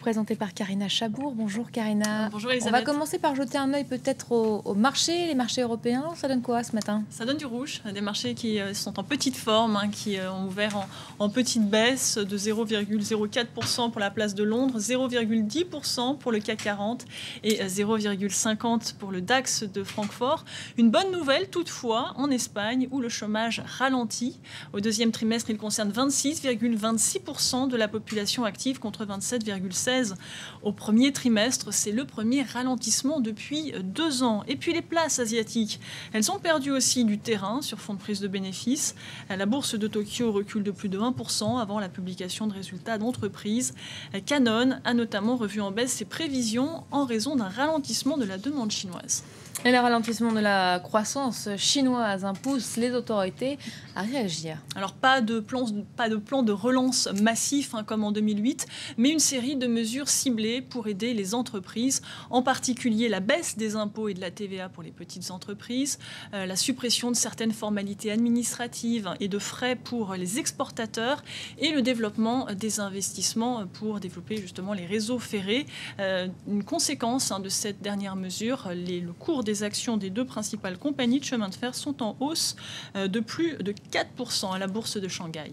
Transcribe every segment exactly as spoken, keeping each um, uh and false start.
présentée par Karina Chabour. Bonjour Karina. Bonjour Elisabeth. On va commencer par jeter un œil peut-être au, au marché, les marchés européens. Ça donne quoi ce matin? Ça donne du rouge, des marchés qui sont en petite forme, hein, qui ont ouvert en, en petite baisse de zéro virgule zéro quatre pour cent pour la place de Londres, zéro virgule dix pour cent pour le C A C quarante et zéro virgule cinquante pour le DAX de Francfort. Une bonne nouvelle toutefois en Espagne où le chômage ralentit. Au deuxième trimestre, il concerne vingt-six virgule vingt-six pour cent de la population active contre vingt-sept virgule seize pour cent au premier trimestre. C'est le premier ralentissement depuis deux ans. Et puis les places asiatiques, elles ont perdu aussi du terrain sur fond de prise de bénéfices. La bourse de Tokyo recule de plus de un pour cent avant la publication de résultats d'entreprise. Canon a notamment revu en baisse ses prévisions en raison d'un ralentissement de la demande chinoise. Et le ralentissement de la croissance chinoise pousse les autorités à réagir. Alors pas de plan, pas de, plan de relance massif hein, comme en deux mille huit, mais une série de mesures ciblées pour aider les entreprises, en particulier la baisse des impôts et de la T V A pour les petites entreprises, euh, la suppression de certaines formalités administratives et de frais pour les exportateurs et le développement des investissements pour développer justement les réseaux ferrés. Euh, une conséquence hein, de cette dernière mesure, les, le cours des actions des deux principales compagnies de chemin de fer sont en hausse de plus de quatre pour cent à la bourse de Shanghai.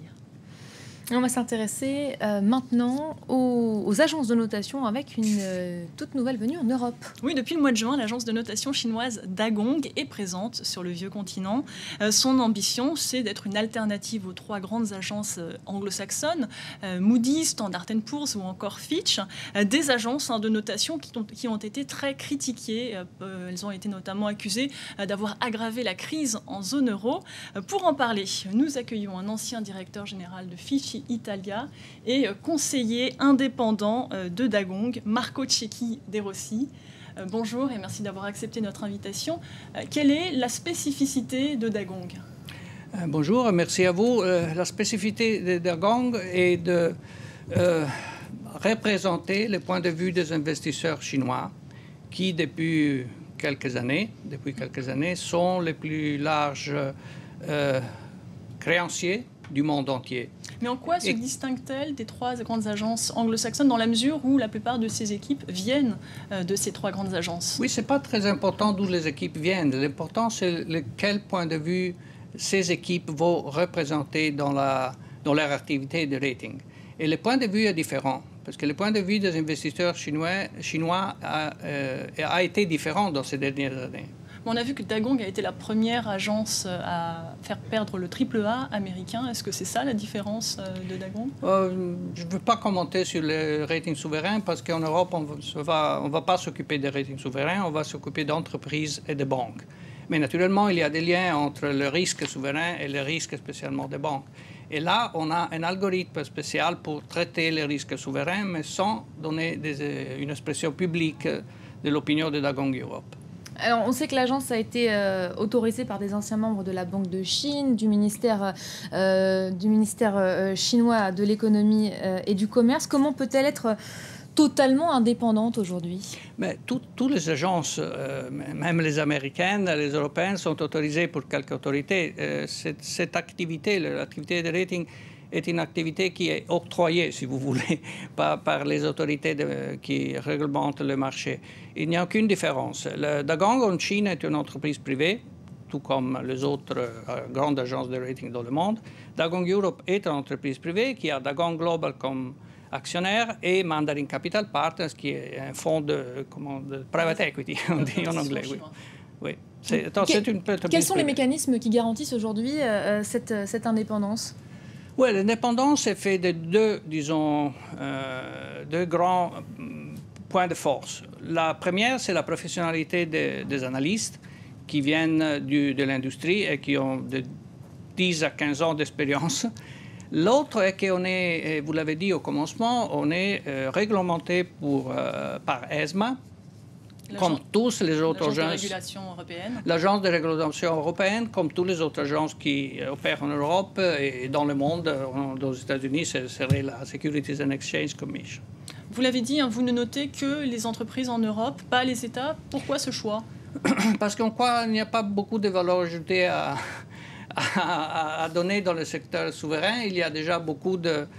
On va s'intéresser euh, maintenant aux, aux agences de notation avec une euh, toute nouvelle venue en Europe. Oui, depuis le mois de juin, l'agence de notation chinoise Dagong est présente sur le vieux continent. Euh, son ambition, c'est d'être une alternative aux trois grandes agences euh, anglo-saxonnes, euh, Moody's, Standard and Poor's ou encore Fitch, euh, des agences hein, de notation qui ont, qui ont été très critiquées. Euh, elles ont été notamment accusées euh, d'avoir aggravé la crise en zone euro. Euh, pour en parler, nous accueillons un ancien directeur général de Fitch Italia et conseiller indépendant de Dagong, Marco Cecchi De Rossi. Bonjour et merci d'avoir accepté notre invitation. Quelle est la spécificité de Dagong? Bonjour, merci à vous. La spécificité de Dagong est de euh, représenter le point de vue des investisseurs chinois qui, depuis quelques années, depuis quelques années sont les plus larges euh, créanciers du monde entier. Mais en quoi se Et... distingue-t-elle des trois grandes agences anglo-saxonnes dans la mesure où la plupart de ces équipes viennent de ces trois grandes agences? Oui, ce n'est pas très important d'où les équipes viennent. L'important, c'est le, quel point de vue ces équipes vont représenter dans, la, dans leur activité de rating. Et le point de vue est différent, parce que le point de vue des investisseurs chinois, chinois a, euh, a été différent dans ces dernières années. On a vu que Dagong a été la première agence à faire perdre le triple A américain. Est-ce que c'est ça la différence de Dagong? euh, Je ne veux pas commenter sur les ratings souverains parce qu'en Europe, on ne va, on va pas s'occuper des ratings souverains, on va s'occuper d'entreprises et de banques. Mais naturellement, il y a des liens entre le risque souverain et le risque spécialement des banques. Et là, on a un algorithme spécial pour traiter les risques souverains, mais sans donner des, une expression publique de l'opinion de Dagong Europe. Alors, on sait que l'agence a été euh, autorisée par des anciens membres de la Banque de Chine, du ministère, euh, du ministère euh, chinois de l'économie euh, et du commerce. Comment peut-elle être totalement indépendante aujourd'hui? Mais toutes les agences, euh, même les américaines, les européennes, sont autorisées pour quelques autorités. Euh, cette, cette activité, l'activité de rating, est une activité qui est octroyée, si vous voulez, par, par les autorités de, qui réglementent le marché. Il n'y a aucune différence. Le Dagong en Chine est une entreprise privée, tout comme les autres euh, grandes agences de rating dans le monde. Dagong Europe est une entreprise privée qui a Dagong Global comme actionnaire et Mandarin Capital Partners, qui est un fonds de, comment, de private equity, on dit en anglais. Oui. Oui. C'est, attends, que, c'est une quels sont les mécanismes qui garantissent aujourd'hui euh, cette, cette indépendance? Oui, l'indépendance est faite de deux, disons, euh, deux grands points de force. La première, c'est la professionnalité des, des analystes qui viennent du, de l'industrie et qui ont de dix à quinze ans d'expérience. L'autre est qu'on est, vous l'avez dit au commencement, on est euh, réglementé pour, euh, par ESMA, comme tous les autres agences. L'agence de régulation européenne. L'agence de régulation européenne, comme toutes les autres agences qui opèrent en Europe et dans le monde. Aux États-Unis, ce serait la Securities and Exchange Commission. Vous l'avez dit, hein, vous ne notez que les entreprises en Europe, pas les États. Pourquoi ce choix? Parce qu'on croit qu'il n'y a pas beaucoup de valeur ajoutée à, à, à donner dans le secteur souverain. Il y a déjà beaucoup de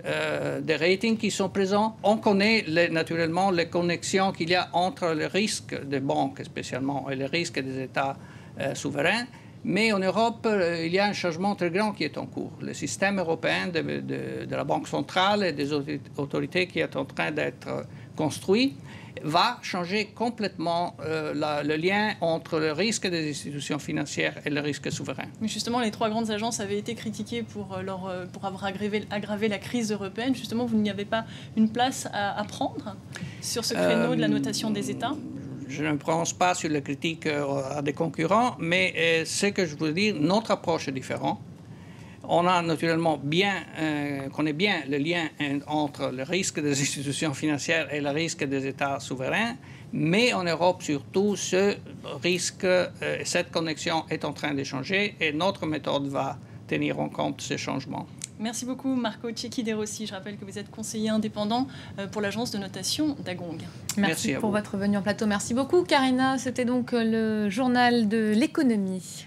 euh, des ratings qui sont présents. On connaît les, naturellement les connexions qu'il y a entre le risque des banques spécialement et le risque des États euh, souverains. Mais en Europe, euh, il y a un changement très grand qui est en cours. Le système européen de, de, de la Banque centrale et des autorités qui est en train d'être construit va changer complètement euh, la, le lien entre le risque des institutions financières et le risque souverain. Mais justement, les trois grandes agences avaient été critiquées pour, leur, pour avoir aggravé, aggravé la crise européenne. Justement, vous n'y avez pas une place à, à prendre sur ce créneau euh, de la notation des États? Je ne me prononce pas sur les critiques à des concurrents, mais euh, ce que je veux dire, notre approche est différente. On a naturellement bien, euh, connaît bien le lien entre le risque des institutions financières et le risque des États souverains, mais en Europe surtout, ce risque, euh, cette connexion est en train de changer et notre méthode va tenir en compte ces changements. Merci beaucoup Marco Cecchi de Rossi. Je rappelle que vous êtes conseiller indépendant pour l'agence de notation d'Agong. Merci, Merci pour vous. votre venue en plateau. Merci beaucoup Karina. C'était donc le journal de l'économie.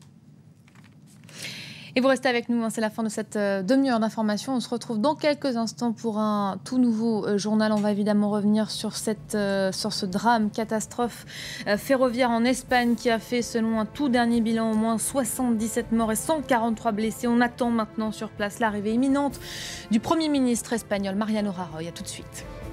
Et vous restez avec nous, hein, c'est la fin de cette euh, demi-heure d'information. On se retrouve dans quelques instants pour un tout nouveau euh, journal. On va évidemment revenir sur, cette, euh, sur ce drame, catastrophe euh, ferroviaire en Espagne qui a fait, selon un tout dernier bilan, au moins soixante-dix-sept morts et cent quarante-trois blessés. On attend maintenant sur place l'arrivée imminente du Premier ministre espagnol, Mariano Rajoy. À tout de suite.